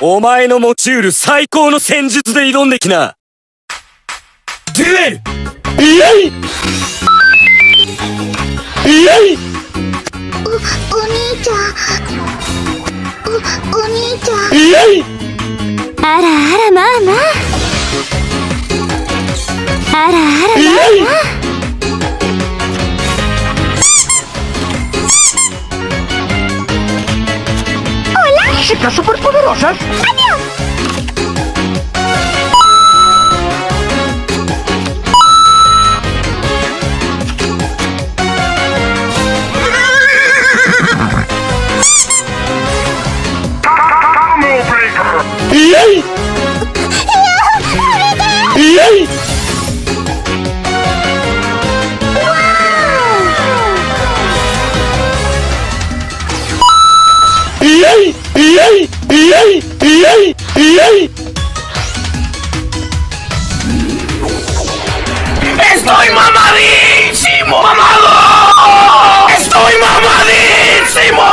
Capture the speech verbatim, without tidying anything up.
お前の持ちうる最高の戦術で挑んできな。デュエル。イエイイエイ。 お、お兄ちゃん。お、お兄ちゃん。 イエイ。 あらあらまあまあ。あらあらまあまあ。 ¡Chicas superpoderosas! ¡Adiós! ¡Yay! ¡Yay! ¡Yay! ¡Yay! ¡Yay! ¡Yay! ¡Yay! ¡Estoy mamadísimo! ¡Mamado! ¡Estoy mamadísimo!